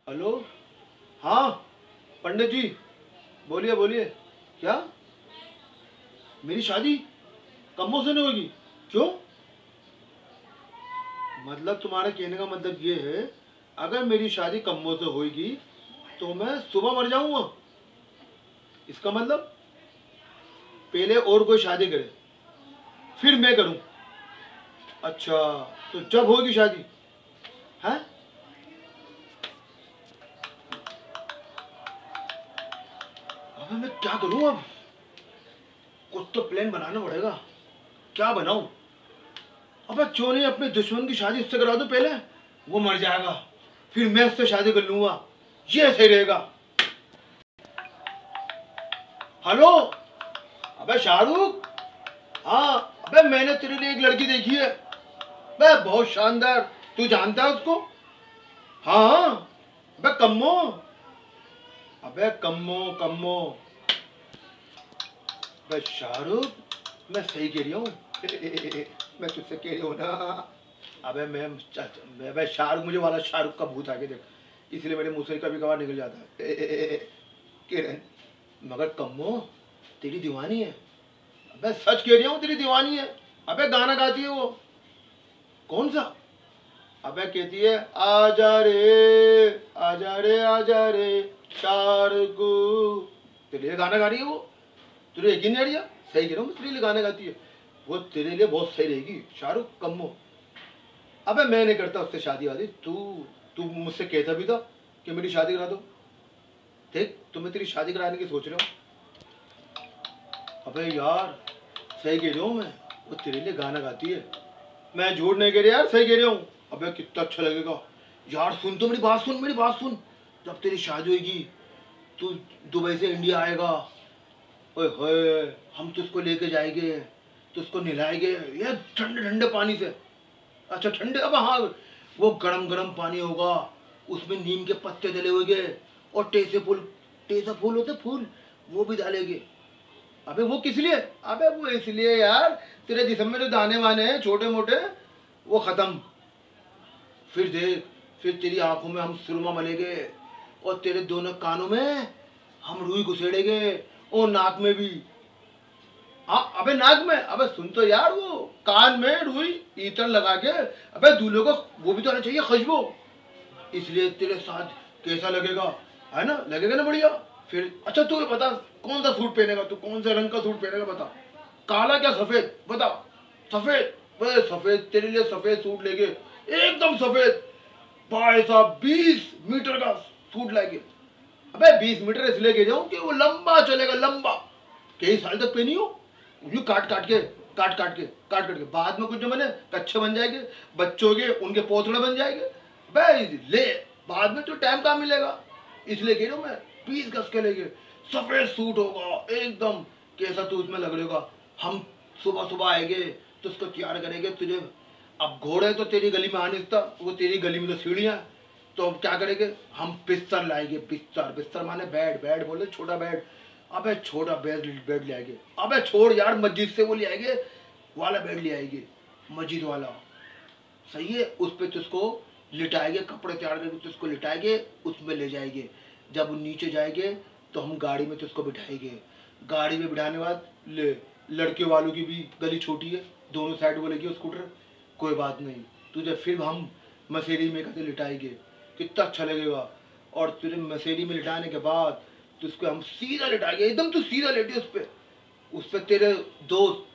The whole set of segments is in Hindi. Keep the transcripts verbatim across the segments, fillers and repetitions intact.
हेलो। हाँ पंडित जी, बोलिए बोलिए। क्या मेरी शादी कम्मों से नहीं होगी? क्यों? मतलब तुम्हारे कहने का मतलब ये है, अगर मेरी शादी कम्मों से होगी तो मैं सुबह मर जाऊंगा? इसका मतलब पहले और कोई शादी करे फिर मैं करूं? अच्छा, तो जब होगी शादी है? अब मैं क्या करूं? अब कुछ तो प्लान बनाना पड़ेगा। क्या बनाऊं? अबे क्यों नहीं अपने दुश्मन की शादी उससे करा दूं पहले, वो मर जाएगा, फिर मैं उससे शादी कर लूंगा, ये सही रहेगा। हेलो। अबे शाहरुख। हाँ। अबे मैंने तेरे लिए एक लड़की देखी है, अबे बहुत शानदार। तू जानता है उसको? हाँ हाँ। अबे कम्मो। अबे कम्मो कम्मो। अबे शाहरुख, मैं सही कह रही हूँ। मैं तुझसे कह रही हूँ ना। अबे मैं अबे शाहरुख, मुझे वाला शाहरुख का भूत आके देख, इसलिए मेरे मुंह से कभी कभार निकल जाता है किरण। मगर कम्मो तेरी दीवानी है। अबे सच कह रही हूँ, तेरी दीवानी है। अबे गाना गाती है वो। कौन सा? अबे कहती है आजा रे आजा रे आजा रे शाहरुख। तेरे लिए गाना गा रही है वो। तुझे यकीन नहीं आ रही? सही कह रहा हूँ, तेरे लिए गाना गाती है वो, तेरे लिए बहुत सही रहेगी शाहरुख कम्मो। अबे मैं नहीं करता उससे शादी वादी। तू तू मुझसे कहता भी था कि मेरी शादी करा दो। देख, तुम्हें तेरी शादी कराने की सोच रहा हूँ। अबे यार सही कह रही हूँ मैं, वो तेरे लिए गाना गाती है। मैं झूठ नहीं कह रही यार, सही कह रही हूँ। अबे कितना अच्छा लगेगा यार। सुन तो मेरी बात सुन, मेरी बात सुन। जब तेरी शादी होगी, तू दुबई से इंडिया आएगा, ओए होए, हम तुझको लेके जाएंगे, तुझको नहलाएंगे ये ठंडे ठंडे पानी से। अच्छा ठंडे? अब हाँ, वो गरम गरम पानी होगा, उसमें नीम के पत्ते डले होंगे और टेसे फूल, टेसा फूल होते फूल, वो भी डालेंगे। अबे वो किस लिए? अबे वो इसलिए यार, तेरे जिस्म में जो दाने वाने हैं छोटे मोटे, वो खत्म। फिर देख, फिर तेरी आंखों में हम सुरमा मलेंगे और तेरे दोनों कानों में हम रुई घुसेड़ेंगे और नाक में भी। हाँ अबे नाक में, अबे सुन तो यार, वो कान में रुई इत्र लगा के, अबे दूल्हे को वो भी तो आना चाहिए खुशबू। इसलिए तेरे साथ कैसा लगेगा, है ना? लगेगा ना बढ़िया? फिर अच्छा तू बता, कौन सा सूट पहनेगा? तू कौन से रंग का सूट पहनेगा बता? काला क्या सफेद? बता। सफेद? भाई सफेद, तेरे लिए सफेद सूट लेके, एकदम सफेद। भाई साहब बीस मीटर का सूट लाएंगे। अबे बीस मीटर इसलिए के जाऊं कि वो लंबा चलेगा, लंबा, कई साल तक पहनी हो। यूं काट काट के काट काट के काट काट के बाद में कुछ जो मैंने कच्चे बन जाएंगे, बच्चों के उनके पोतड़े बन जाएंगे। भाई ले, बाद में तो टाइम कहाँ मिलेगा। इसलिए कह रहा हूँ मैं, बीस गज के लेके सफेद सूट होगा एकदम, कैसा तू उसमें लग रहेगा। हम सुबह सुबह आएंगे तो उसको तैयार करेंगे तुझे। अब घोड़े तो तेरी गली में आ नहीं सकता, वो तेरी गली में तो सीढ़ियाँ। तो अब क्या करेंगे हम? बिस्तर लाएंगे, बिस्तर। बिस्तर माने बेड, बेड बोले छोटा बेड। अबे छोटा बेड बेड ले आएंगे। अबे छोड़ यार, मस्जिद से वो ले आएंगे वाला बेड ले आएंगे, मस्जिद वाला। सही है? उस पर तुझको लिटाएंगे, कपड़े तैयार करके तुझको लिटाएंगे, उसमें ले जाएंगे। जब वो नीचे जाएंगे तो हम गाड़ी में तुझको बिठाएंगे। गाड़ी में बिठाने बाद ले, लड़के वालों की भी गली छोटी है, दोनों साइड बोलेगी स्कूटर, कोई बात नहीं, तुझे फिर हम मसेरी में कहते लिटाएंगे। कितना अच्छा लगेगा। और तुझे मसेरी में लिटाने के बाद तो उसको हम सीधा लिटाएंगे, एकदम तू सीधा लेटी उस पर। उस पर तेरे दोस्त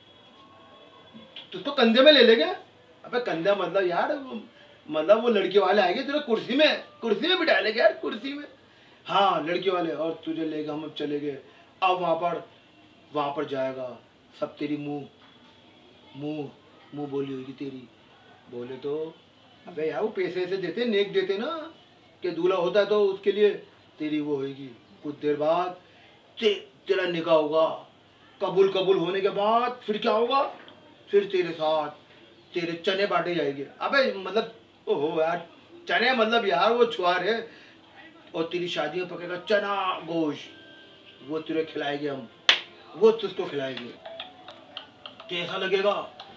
तुझको कंधे में ले लेंगे। अबे कंधा मतलब यार, मतलब वो लड़के वाले आएंगे तेरे कुर्सी में, कुर्सी में बिठा लेंगे यार, कुर्सी में। हाँ लड़के वाले, और तुझे लेगा, हम चले गए। अब वहाँ पर वहाँ पर जाएगा, सब तेरी मुंह मुंह मुंह बोली होगी तेरी। बोले तो अबे यार वो पैसे ऐसे देते, नेक देते ना, कि दूल्हा होता है तो उसके लिए तेरी वो होगी। कुछ देर बाद ते, तेरा निकाह होगा। कबूल कबूल होने के बाद फिर क्या होगा? फिर तेरे साथ तेरे चने बांटे जाएंगे। अबे मतलब ओहो यार, चने मतलब यार वो छुआर है। और तेरी शादी में पकेगा चना गोश्त, वो तुझे खिलाएंगे हम, वो तुझको खिलाएंगे। कैसा लगेगा?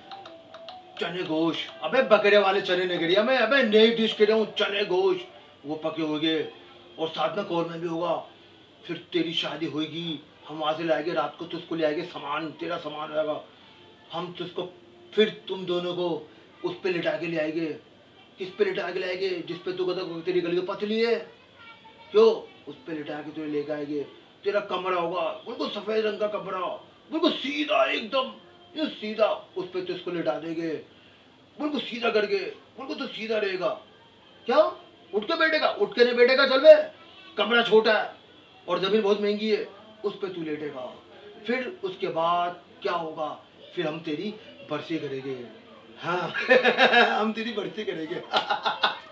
चने गोश्त। अबे बकरे वाले चने नहीं करिया मैं, अबे नई डिश कह रहा हूँ, चने गोश्त। वो पके होंगे, और साथ में कौर में भी होगा। फिर तेरी शादी होगी, हम वहाँ से लाएंगे, रात को तुझको ले आएंगे, सामान तेरा सामान रहेगा, हम तुझको फिर तुम दोनों को उस पे लिटा के ले आएंगे। किस पे लिटा के लाएंगे? जिस पे तू कहता तेरी गली तो पतली है, क्यों उस पे लिटा के तुझे लेकर आएंगे। तेरा कमरा होगा बिल्कुल सफेद रंग का कमरा, बिल्कुल सीधा एकदम, ये सीधा, उस पे तुझको लिटा देंगे बिल्कुल सीधा करके, बिल्कुल तो सीधा रहेगा। क्या उठ के बैठेगा? उठ के नहीं बैठेगा, चल बे, कमरा छोटा है और जमीन बहुत महंगी है, उस पे तू लेटेगा। फिर उसके बाद क्या होगा? फिर हम तेरी बरसी करेंगे। हाँ हम तेरी बरसी करेंगे।